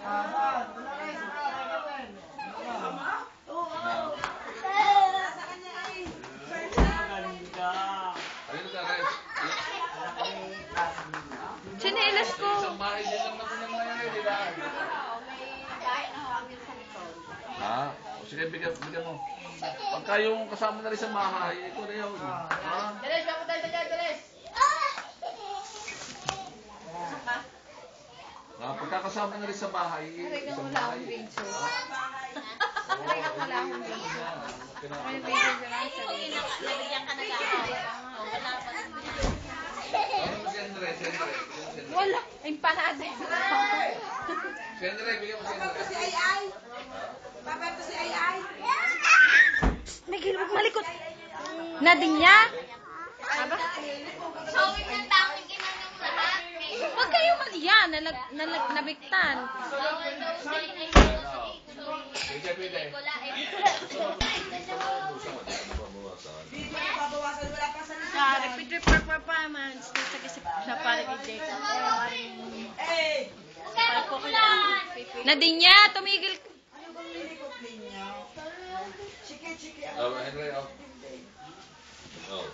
Chinelas ko. Isang bahay din lang naman ang nangyayari, di ba? Ha? Sige, bigyan mo. Pagka yung kasama na rin sa bahay, ito na yun. Ha? Dalis, bako tayo dyan, dalis. Pagka kasama na rin sa bahay, isang bahay. Wala akong video. May video dyan ang sarili. Nabigyan ka na gano'n. Wala pa rin. Wala. Empanada. Siyempre, bigyan mo Papato si Ay. Papato si Ay. May gilbog malikot. Nadinya? Aba? Showing ng tanging ina ng lahat. Huwag kayo maliyan. Nabiktan. Bawal daw siya inay. Pwede. Dito na babawasan, wala pa sa Sa repeat performance. Sa parang eject. Eh! Nadinya, tumigil. Ano bang nilikot ninyo? Chiki. Oh, Henry, oh. Oh.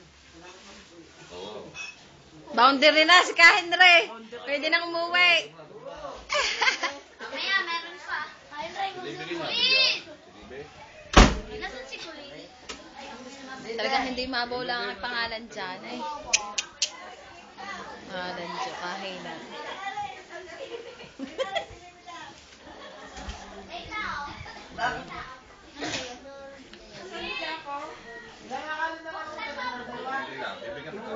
Oh. Boundary na si Kahenry. Pwede nang umuwi. Mamaya, meron pa. Bigyan na, bigyan. Nasaan si Kulin? Talagang hindi mabaw lang ang pangalan dyan. Ay. Pangalan dyan, kahinan. Bibigyan mo.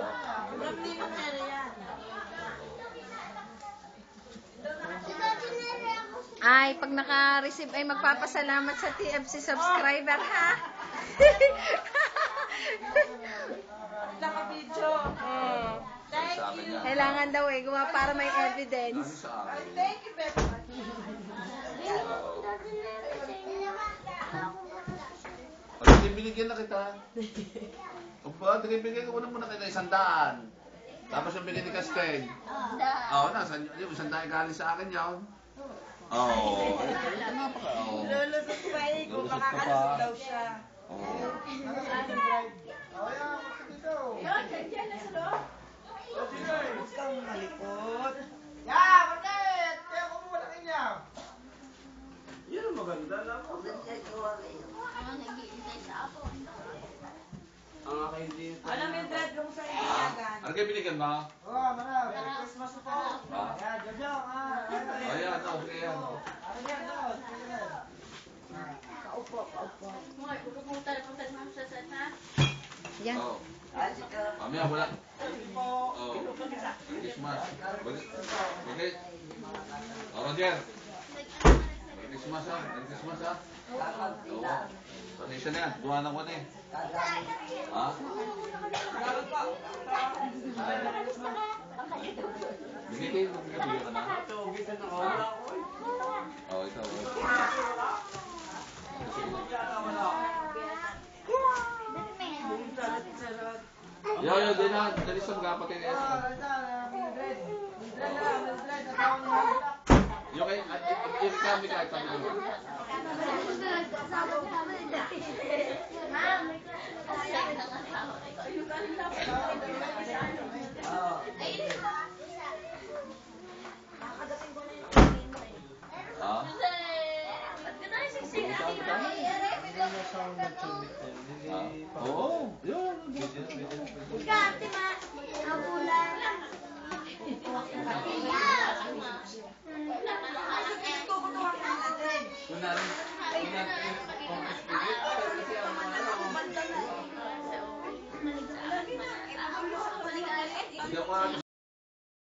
Ay, pag naka-receive ay magpapasalamat sa TFC subscriber, ha? Naka-video. Sa amin yan. Kailangan daw eh, gumawa para may Ano evidence. sa akin? Thank you very much. Pag binigyan na kita. Opa, binigyan ko na muna kita 100. Tapos yung bigyan ni Casteng. Oo, yung 100 galing sa akin yun. Oo. Lulusot pa eh, kung Lulusot ka pa. makakalusot daw siya. Oo. Huwag kang malikot. Yeah, bakit? Kaya ko mo malaki niya. Yan ang maganda lang. Nag-iintay sa ako. Alam mo yung dread ko mo sa inilagan. Ano kayo binigyan mo? Oo, marami. Merry Christmas po. Ah. Yan, Jojo. Ayan, sige yan. Mga pupunta-punta mo sa sana. Yan. Oo. Mamaya wala. Oo. Christmas. Okay. Roger. Merry Christmas ha. Merry Christmas ha. Oo. Pasensya na yan. Duha na ko na eh. Ha? Bigay ka na. Oo, ito. Yo, din na. Dali sa mga kapatid. Yung kami kahit sabi ko. Ha? Oo. Yun. Kunwari,